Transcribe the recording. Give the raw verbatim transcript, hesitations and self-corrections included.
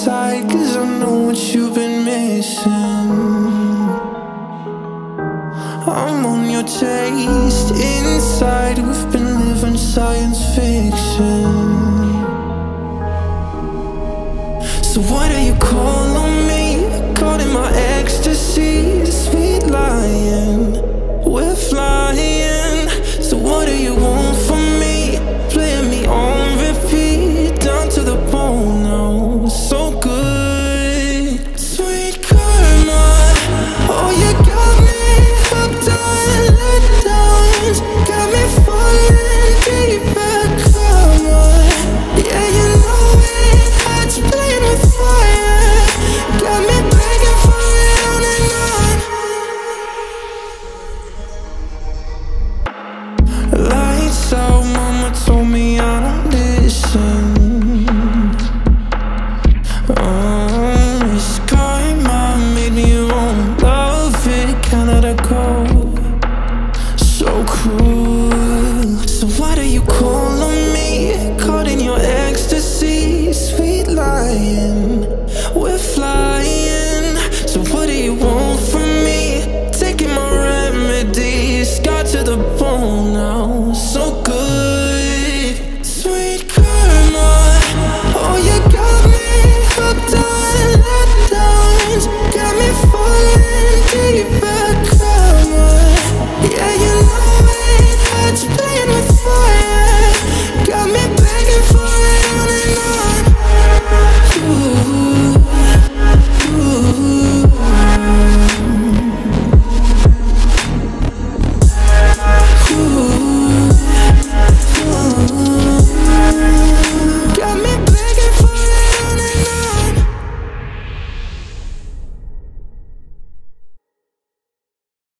inside, cause I know what you've been missing. I'm on your taste inside, we've been living science fiction. So why do you call on me? Caught in my ecstasy, sweet lying. We're flying.